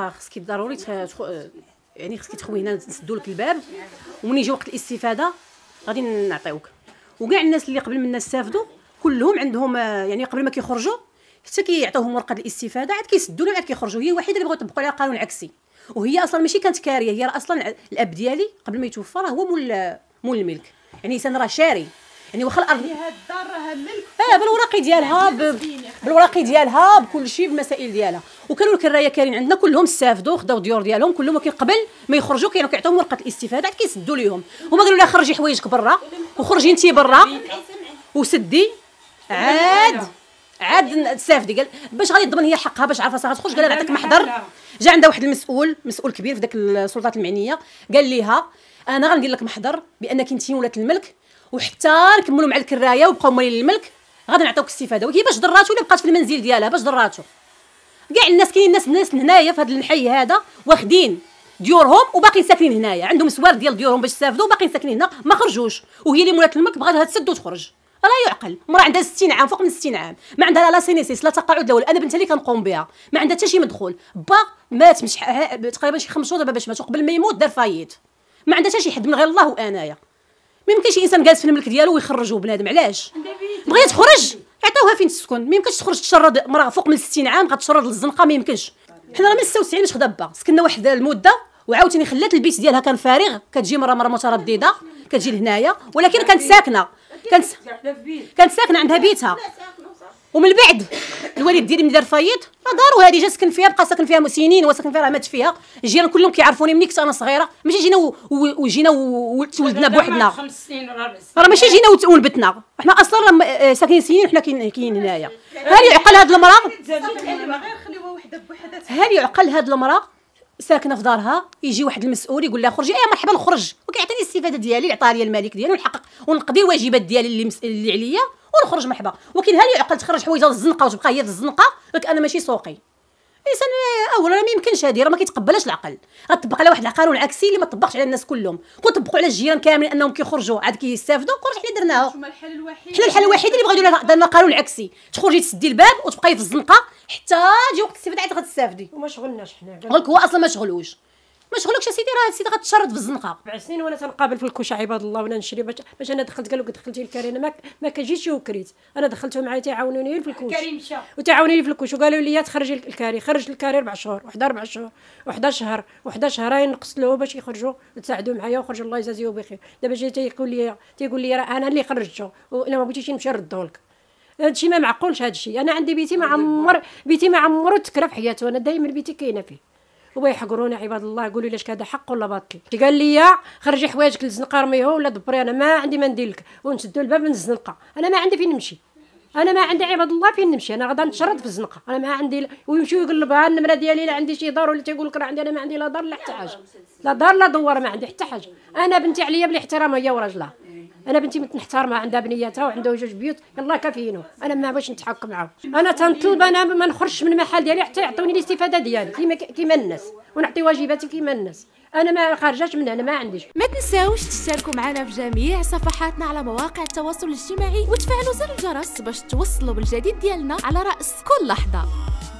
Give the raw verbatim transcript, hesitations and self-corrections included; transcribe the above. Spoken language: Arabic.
راه خصك ضروري يعني خصك تخوي هنا نسدوا لك الباب، ومن يجي وقت الاستفاده غادي نعطيوك. وكاع الناس اللي قبل منا استافدوا كلهم عندهم يعني قبل ما كيخرجوا حتى كيعطيوهم ورقه الاستفاده عاد كيسدوا لهم عاد كيخرجوا. هي الوحيده اللي بغاو يطبقوا عليها قانون عكسي، وهي اصلا ماشي كانت كاريه، هي راه اصلا الاب ديالي قبل ما يتوفى راه هو مول مول الملك، يعني انسان راه شاري، يعني واخا الارض هاد الدار راها ملك اه بالوراقي ديالها بالوراقي ديالها بكل شيء بالمسائل ديالها. وكانوا الكرايه كارين عندنا كلهم استافدوا خداو الديور ديالهم كلهم، ولكن قبل ما يخرجوا كانوا كيعطيوهم ورقه الاستفاده عاد كيسدوا ليهم. هما قالوا لها خرجي حوايجك برا وخرجي انت برا وسدي عاد عاد تستافدي. قال باش غادي تضمن هي حقها باش عارفه صافي تخرج، قال لها نعطيك محضر. جا عندها واحد المسؤول مسؤول كبير في داك السلطات المعنيه قال ليها انا غندير لك محضر بانك انت ولات الملك، وحتى نكملوا مع الكرايه وبقاو مالين الملك غادي نعطيوك الاستفاده. وهي باش ضراتو ولا بقات في المنزل ديالها باش ضراتو. كاع الناس كاين الناس الناس هنايا في هذا الحي هذا واخدين ديورهم وباقيين ساكنين هنايا، عندهم سوار ديال ديورهم باش يستافدوا وباقيين ساكنين هنا ما خرجوش. وهي اللي مولات الملك بغاتها تسد وتخرج. لا يعقل، مرا عندها ستين عام فوق من ستين عام ما عندها لا سينيسيس لا تقاعد لا والو. انا بنتها اللي كنقوم بها ما عندها حتى شي مدخول. با مات مش تقريبا شي خمس شهور دابا باش مات، وقبل ما يموت دار فايت. ما عندها حتى شي حد من غير الله وانايا. ما يمكنش انسان جالس في الملك ديالو ويخرجوا بنادم. علاش بغيت تخرج عطاوها فين تسكن؟ ما يمكنش تخرج تشرد مرا فوق من ستين عام غتشرد للزنقه، ما يمكنش. حنا راه من ستة وتسعين باش خدابه سكننا واحد المده وعاوتاني خلات البيت ديالها كان فارغ، كتجي مره مره متردده كتجي لهنايا، ولكن كانت ساكنه كانت كانت ساكنه عندها بيتها. ومن بعد الوالد ديالي من دار فايت راه دارو هذه جا سكن فيها بقى ساكن فيها سنين وساكن فيها راه مات فيها. الجيران كلهم كيعرفوني ملي كنت انا صغيره، ماشي جينا وجينا وتولدنا بوحدنا، خمس سنين ولا راه ماشي جينا ولبتنا حنا اصلا راه ساكنين سنين وحنا كاين هنايا. هل يعقل هاد المراه هل يعقل هاد المراه ساكنه في دارها يجي واحد المسؤول يقول لها خرجي؟ ايه مرحبا نخرج وكيعطيني الاستفاده ديالي اللي عطاها لي الملك ديالي ونحقق ونقضي الواجبات ديالي اللي مس... اللي عليا ونخرج مرحبا. ولكن هل يعقل تخرج حوايجها للزنقه وتبقى هي في الزنقه؟ لك انا ماشي سوقي انسان اولا ما يمكنش، هذه راه ما كيتقبلش العقل. غتطبق على واحد القانون عكسي اللي ما طبقش على الناس كلهم. كون طبقوا على الجيران كاملين انهم كيخرجوا عاد كيستافدوا كلشي حنا درناها. شنو الحل الوحيد؟ حنا الحل الوحيد اللي بغاو يديروا درنا قانون عكسي، تخرجي تسدي الباب وتبقاي في الزنقه حتى تجي وقت الاستفاده عاد غتستافدي. وما شغلناش حنا قالك هو اصلا ما شغلوش ما شغلكش سيدي، راه سيدي غتشرد في الزنقه. سبع سنين وانا تنقابل في الكوشه عباد الله وانا نشري باش باش انا دخلت قالوا دخلتي الكاري. انا ما ما كنجيش وكريت، انا دخلتهم معايا تيعاونوني في الكوش الكاري مشى وتعاونوني في الكوش وقالوا لي تخرجي الكاري. خرجت الكاري اربع شهور وحده اربع شهور وحده شهر وحده شهرين نقصت له باش يخرجوا تساعدوا معايا وخرج الله يجازيه بخير. دابا جاي تيقول لي تيقول لي راه انا اللي خرجته والا ما بغيتيش نمشي نردو لك. هادشي ما معقولش هادشي. انا عندي بيتي ما عمر بيتي ما عمرو تكرا في حياته، انا دائما بيتي كاينه فيه. هو يحقرونا عباد الله يقولوا لي واش هذا حق ولا باطل. قال لي خرجي حوايجك للزنقه رميهم ولا دبري، انا ما عندي ما ندير لك ونسدوا الباب من الزنقه. انا ما عندي فين نمشي، انا ما عندي عباد الله فين نمشي، انا غادا نتشرد في الزنقه. انا ما عندي ل... ويمشيو يقلبها النمره ديالي لا عندي شي دار ولا تيقول لك راه عندي. انا ما عندي لا دار لا حتى حاجه، لا دار لا دوار ما عندي حتى حاجه. انا بنتي عليا بالاحترام هي وراجلها. انا بنتي متنحترمها عندها بنياتها وعندها جوج بيوت يلاه كافيينو. انا ما باش نتحكم معاهم. انا تنطلب انا ما نخرجش من المحل ديالي حتى يعطوني الاستفاده ديالي كيما كيما الناس ونعطي واجباتي كيما الناس. انا ما خارجاش من هنا ما عنديش. ما تنساوش تشتركوا معنا في جميع صفحاتنا على مواقع التواصل الاجتماعي وتفعلوا زر الجرس باش توصلوا بالجديد ديالنا على راس كل لحظه.